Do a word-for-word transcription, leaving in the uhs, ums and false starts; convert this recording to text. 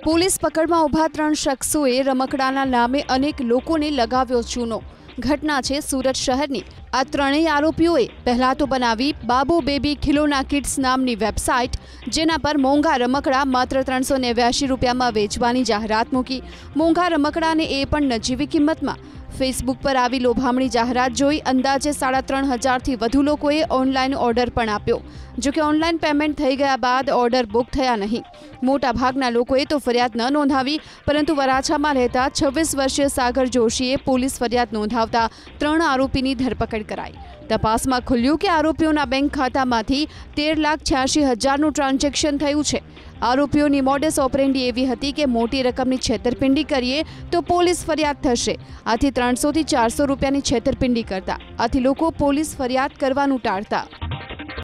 Police પકડમાં ઉભા ત્રણ શખ્સોએ રમકડાના નામે અનેક લોકોને લગાવ્યો ચૂનો। ઘટના છે સુરત શહેરની। આ ત્રણેય આરોપીઓએ પહેલા તો બનાવી બાબુ બેબી ખિલોના કિડ્સ નામની વેબસાઇટ, જેના પર મોંઘા રમકડા માત્ર ત્રણસો નેવ્યાસી રૂપિયામાં વેચવાની જાહેરાત મૂકી। મોંઘા રમકડાને એ પણ નજીવી કિંમતમાં। ફેસબુક પર આવી લોભામણી જાહેરાત જોઈ અંદાજે સાડા ત્રણ હજારથી વધુ લોકોએ ઓનલાઈન ઓર્ડર પણ આપ્યો। જો કે ઓનલાઈન પેમેન્ટ થઈ ગયા બાદ ઓર્ડર બુક થયા નહીં। મોટા ભાગના લોકોએ તો ફરિયાદ ન નોંધાવી, પરંતુ વરાછામાં રહેતા છવ્વીસ વર્ષીય સાગર જોશીએ પોલીસ ફરિયાદ નોંધાવતા ત્રણ આરોપીની ધરપકડ કરાઈ। તપાસમાં ખુલ્યું કે આરોપીઓના બેંક ખાતામાંથી તેર લાખ છ્યાસી હજારનું ટ્રાન્ઝેક્શન થયું છે। આરોપીઓની મોડસ ઓપરેન્ડી એવી હતી કે મોટી રકમની છેતરપિંડી કરીએ તો પોલીસ ફરિયાદ થશે। આથી ત્રણસોથી ચારસો રૂપિયાની છેતરપિંડી કરતા, આથી લોકો પોલીસ ફરિયાદ કરવાનું ટાળતા।